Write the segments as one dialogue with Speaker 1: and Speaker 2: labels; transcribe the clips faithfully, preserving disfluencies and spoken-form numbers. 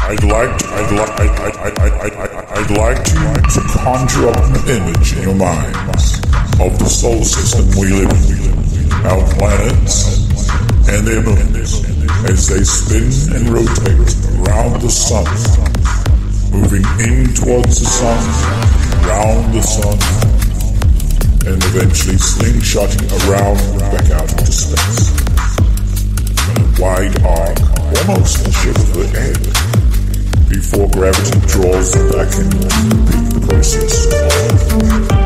Speaker 1: I'd like to, I'd like, I'd, I'd, I'd, I'd, I'd, I'd like to, to conjure up an image in your minds of the solar system we live in, our planets and their moons, as they spin and rotate around the sun, moving in towards the sun, round the sun, and eventually slingshotting around and back out into space. In a wide arc, almost the shape of the egg, before gravity draws them back in to repeat the process.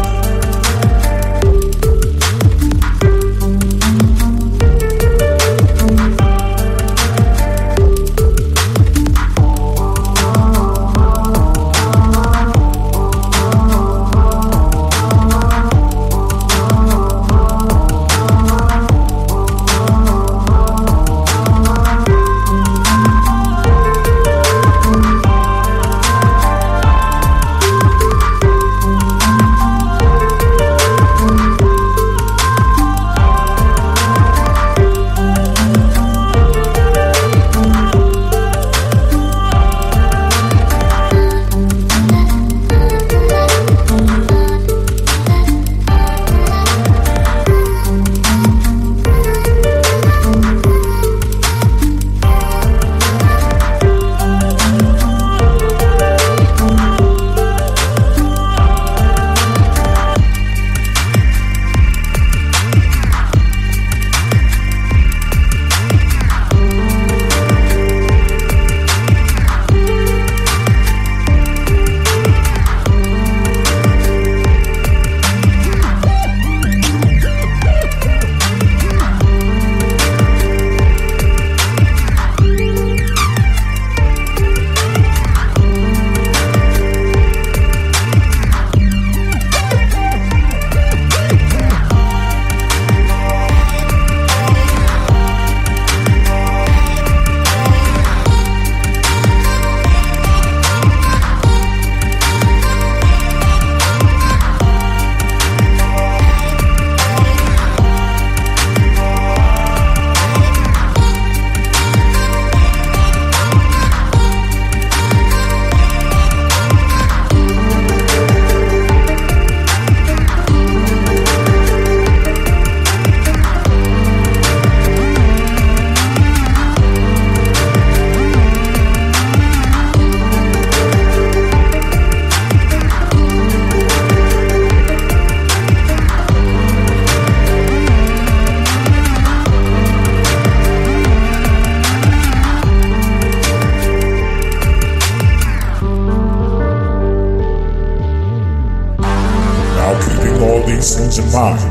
Speaker 1: Things in mind.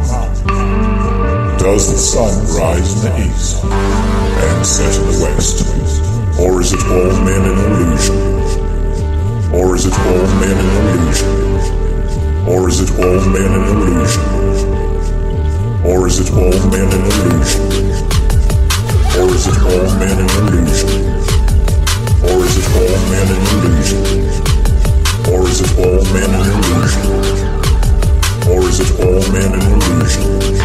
Speaker 1: Does the sun rise in the east and set in the west? Or is it all men in illusion? Or is it all men in illusion? Or is it all men in illusion? Or is it all men in illusion? Or is it all men in illusion? Or is it all men in illusion? Or is it all men in illusion? Or is it all men in illusion?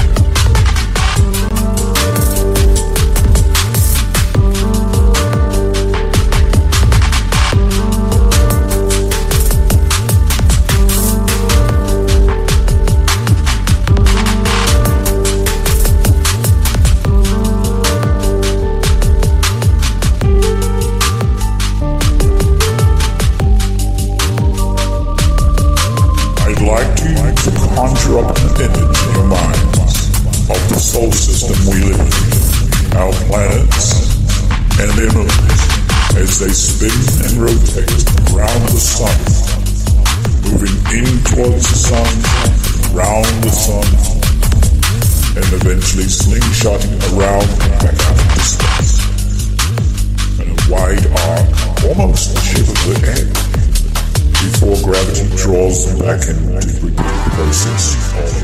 Speaker 1: Conjure up an image in your minds of the solar system we live in, our planets and their moons, as they spin and rotate around the sun, moving in towards the sun, round the sun, and eventually slingshotting around and back out into space. In a wide arc, almost the shape of the egg, before gravity draws them back in to repeat the process.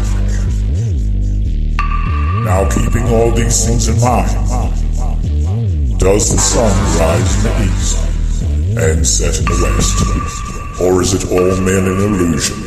Speaker 1: Now, keeping all these things in mind, does the sun rise in the east and set in the west? Or is it all men in illusion?